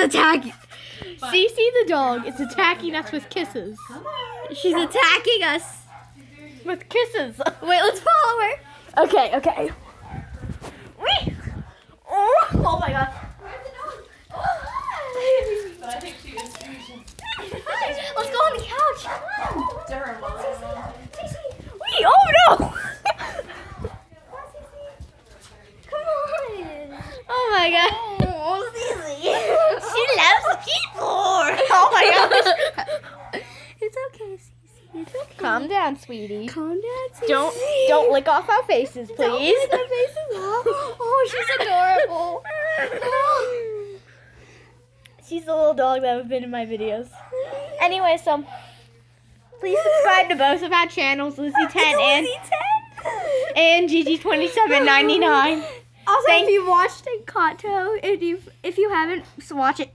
attacking. Cici the dog is attacking us with kisses. She's attacking us With kisses. Wait, let's follow her. Okay. Wait. Oh my god. But I think she was Let's go on the couch. Durham. Wait, oh no. Come on. Oh my god. Oh, she loves keyboard. Oh my gosh. It's okay, Cici. It's okay. Calm down, sweetie. Calm down, Cici. Don't lick off our faces, Don't please. lick our faces off. Oh, she's adorable. She's the little dog that have been in my videos. Anyway, so please subscribe to both of our channels, Lizzie10 and Gigi2799. Also, Thank- if you watched Encanto, if you haven't, so watch it.